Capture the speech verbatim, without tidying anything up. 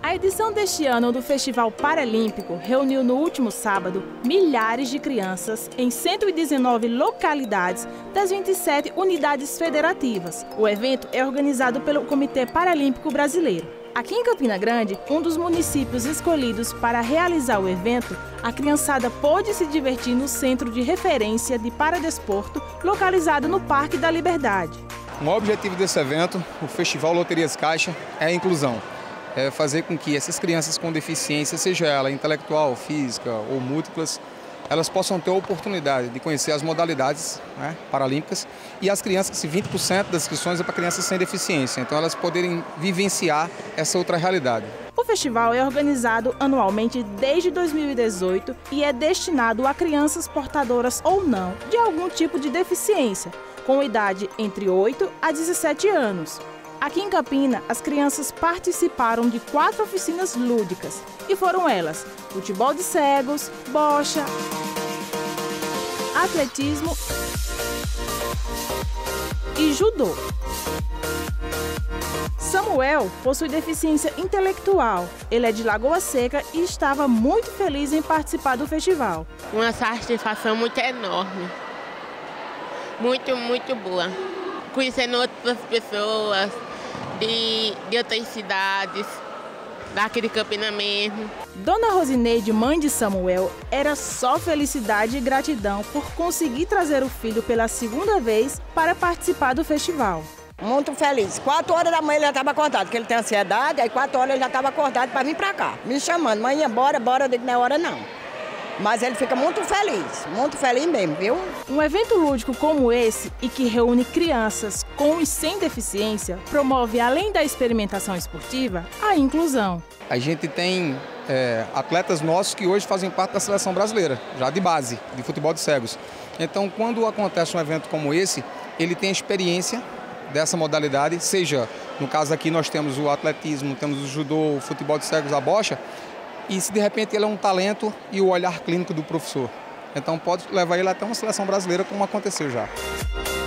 A edição deste ano do Festival Paralímpico reuniu no último sábado milhares de crianças em cento e dezenove localidades das vinte e sete unidades federativas. O evento é organizado pelo Comitê Paralímpico Brasileiro. Aqui em Campina Grande, um dos municípios escolhidos para realizar o evento, a criançada pôde se divertir no Centro de Referência de Paradesporto, localizado no Parque da Liberdade. O objetivo desse evento, o Festival Loterias Caixa, é a inclusão. É fazer com que essas crianças com deficiência, seja ela intelectual, física ou múltiplas, elas possam ter a oportunidade de conhecer as modalidades, né, paralímpicas, e as crianças, vinte por cento das inscrições é para crianças sem deficiência, então elas poderem vivenciar essa outra realidade. O festival é organizado anualmente desde dois mil e dezoito e é destinado a crianças portadoras ou não de algum tipo de deficiência, com idade entre oito a dezessete anos. Aqui em Campina, as crianças participaram de quatro oficinas lúdicas e foram elas: futebol de cegos, bocha, atletismo e judô. Samuel possui deficiência intelectual. Ele é de Lagoa Seca e estava muito feliz em participar do festival. Uma satisfação muito enorme. Muito, muito boa. Conhecendo outras pessoas de, de outras cidades, daqui de Campina mesmo. Dona Rosineide, mãe de Samuel, era só felicidade e gratidão por conseguir trazer o filho pela segunda vez para participar do festival. Muito feliz. Quatro horas da manhã ele já estava acordado, porque ele tem ansiedade, aí quatro horas ele já estava acordado para vir para cá, me chamando. Mãe, bora, bora, eu digo, não é hora não. Mas ele fica muito feliz, muito feliz mesmo, viu? Um evento lúdico como esse e que reúne crianças com e sem deficiência promove, além da experimentação esportiva, a inclusão. A gente tem é, atletas nossos que hoje fazem parte da seleção brasileira, já de base, de futebol de cegos. Então, quando acontece um evento como esse, ele tem a experiência dessa modalidade, seja, no caso aqui nós temos o atletismo, temos o judô, o futebol de cegos, a bocha, e se de repente ele é um talento e o olhar clínico do professor. Então pode levar ele até uma seleção brasileira, como aconteceu já.